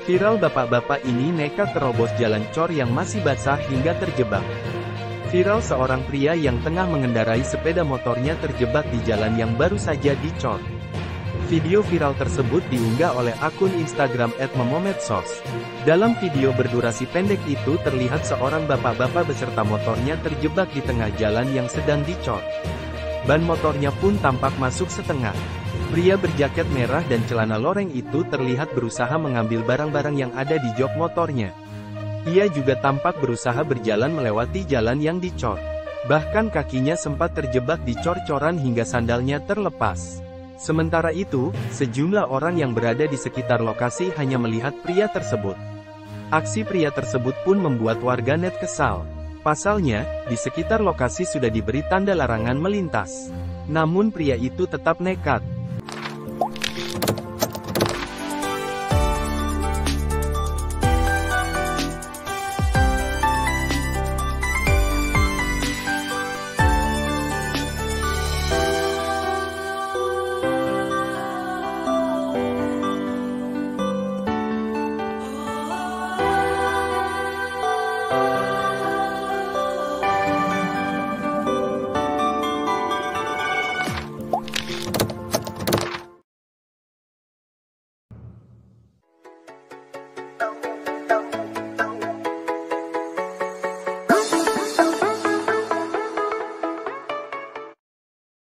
Viral bapak-bapak ini nekat terobos jalan cor yang masih basah hingga terjebak. Viral seorang pria yang tengah mengendarai sepeda motornya terjebak di jalan yang baru saja dicor. Video viral tersebut diunggah oleh akun Instagram @memomedsos. Dalam video berdurasi pendek itu terlihat seorang bapak-bapak beserta motornya terjebak di tengah jalan yang sedang dicor. Ban motornya pun tampak masuk setengah. Pria berjaket merah dan celana loreng itu terlihat berusaha mengambil barang-barang yang ada di jok motornya. Ia juga tampak berusaha berjalan melewati jalan yang dicor. Bahkan kakinya sempat terjebak di cor-coran hingga sandalnya terlepas. Sementara itu, sejumlah orang yang berada di sekitar lokasi hanya melihat pria tersebut. Aksi pria tersebut pun membuat warganet kesal. Pasalnya, di sekitar lokasi sudah diberi tanda larangan melintas. Namun pria itu tetap nekat.